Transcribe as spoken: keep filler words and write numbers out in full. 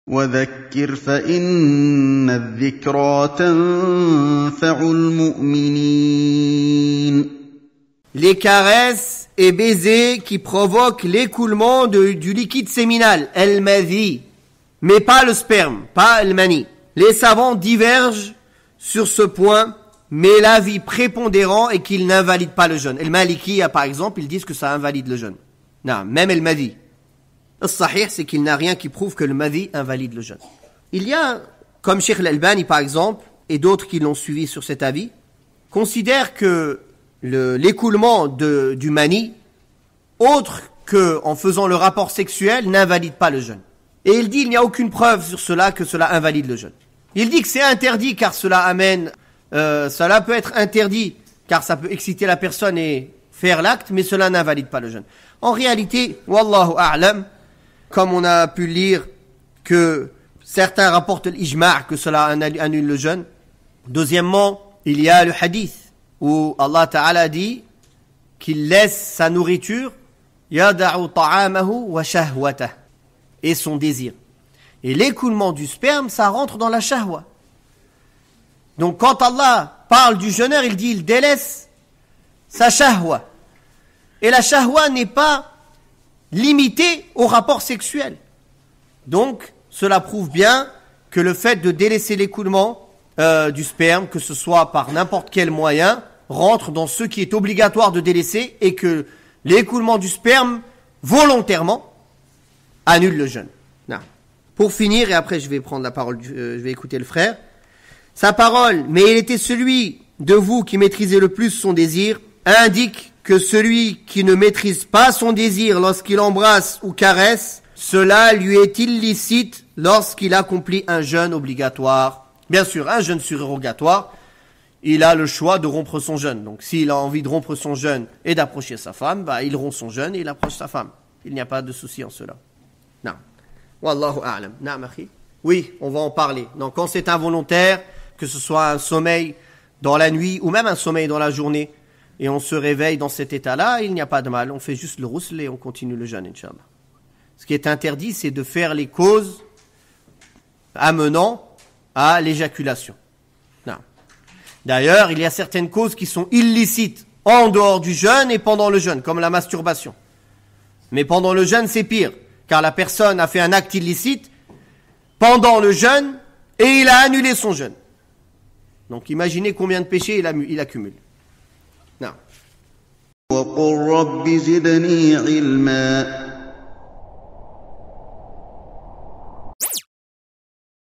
وذكر فإن الذكرى تنفع المؤمنين. Les caresses et baisers qui provoquent l'écoulement de, du liquide séminal, el-madhi, mais pas le sperme, pas le mani. Les savants divergent sur ce point, mais l'avis prépondérant est qu'il n'invalide pas le jeûne. El-Maliki, par exemple, ils disent que ça invalide le jeûne. Non, même el-madhi. Le sahih, c'est qu'il n'a rien qui prouve que le madhi invalide le jeûne. Il y a, comme Cheikh Al-Albani par exemple, et d'autres qui l'ont suivi sur cet avis, considèrent que le, l'écoulement de, du mani, autre qu'en faisant le rapport sexuel, n'invalide pas le jeûne. Et il dit qu'il n'y a aucune preuve sur cela que cela invalide le jeûne. Il dit que c'est interdit car cela amène, euh, cela peut être interdit car ça peut exciter la personne et faire l'acte, mais cela n'invalide pas le jeûne. En réalité, wallahu a'lam, comme on a pu lire que certains rapportent l'ijma' que cela annule le jeûne. Deuxièmement, il y a le hadith où Allah Ta'ala dit qu'il laisse sa nourriture yada'u ta'amahu wa shahwatah et son désir. Et l'écoulement du sperme, ça rentre dans la shahwa. Donc quand Allah parle du jeûneur, il dit il délaisse sa shahwa. Et la shahwa n'est pas limité au rapport sexuel. Donc, cela prouve bien que le fait de délaisser l'écoulement euh, du sperme, que ce soit par n'importe quel moyen, rentre dans ce qui est obligatoire de délaisser et que l'écoulement du sperme, volontairement, annule le jeûne. Non. Pour finir, et après je vais prendre la parole, euh, je vais écouter le frère, sa parole, mais il était celui de vous qui maîtrisait le plus son désir, indique que celui qui ne maîtrise pas son désir lorsqu'il embrasse ou caresse, cela lui est illicite lorsqu'il accomplit un jeûne obligatoire. Bien sûr, un jeûne surérogatoire, il a le choix de rompre son jeûne. Donc s'il a envie de rompre son jeûne et d'approcher sa femme, bah, il rompt son jeûne et il approche sa femme. Il n'y a pas de souci en cela. Non. Wallahu a'lam. Naam akhi. Oui, on va en parler. Donc quand c'est involontaire, que ce soit un sommeil dans la nuit ou même un sommeil dans la journée, et on se réveille dans cet état-là, il n'y a pas de mal. On fait juste le rousl et on continue le jeûne, Inch'Allah. Ce qui est interdit, c'est de faire les causes amenant à l'éjaculation. Non. D'ailleurs, il y a certaines causes qui sont illicites en dehors du jeûne et pendant le jeûne, comme la masturbation. Mais pendant le jeûne, c'est pire, car la personne a fait un acte illicite pendant le jeûne et il a annulé son jeûne. Donc imaginez combien de péchés il, a, il accumule. Non. وقل رب زدني علما